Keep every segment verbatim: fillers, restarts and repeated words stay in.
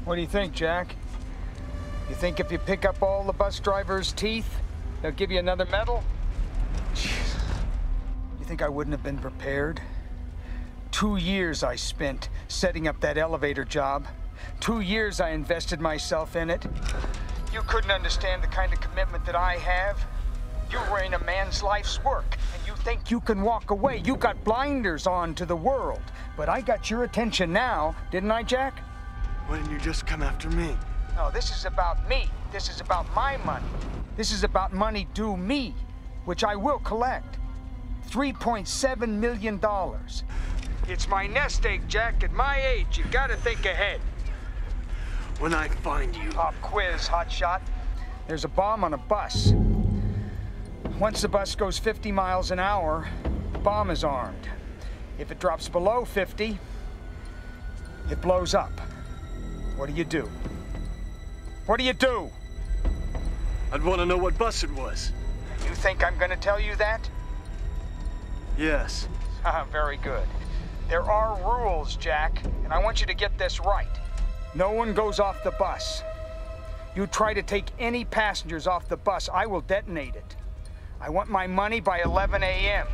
What do you think, Jack? You think if you pick up all the bus drivers' teeth, they'll give you another medal? Jeez. You think I wouldn't have been prepared? Two years I spent setting up that elevator job. Two years I invested myself in it. You couldn't understand the kind of commitment that I have. You were in a man's life's work, and you think you can walk away. You got blinders on to the world. But I got your attention now, didn't I, Jack? Why didn't you just come after me? No, this is about me. This is about my money. This is about money due me, which I will collect. three point seven million dollars. It's my nest egg, Jack. At my age, you gotta think ahead. When I find you... Pop quiz, hotshot. There's a bomb on a bus. Once the bus goes fifty miles an hour, the bomb is armed. If it drops below fifty, it blows up. What do you do? What do you do? I'd want to know what bus it was. You think I'm gonna tell you that? Yes. Ah, very good. There are rules, Jack, and I want you to get this right. No one goes off the bus. You try to take any passengers off the bus, I will detonate it. I want my money by eleven A M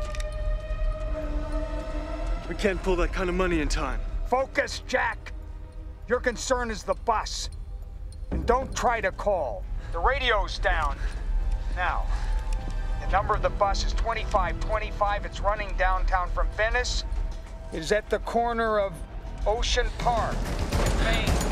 We can't pull that kind of money in time. Focus, Jack. Your concern is the bus. And don't try to call. The radio's down. Now, the number of the bus is twenty-five twenty-five. It's running downtown from Venice. It is at the corner of Ocean Park, Maine.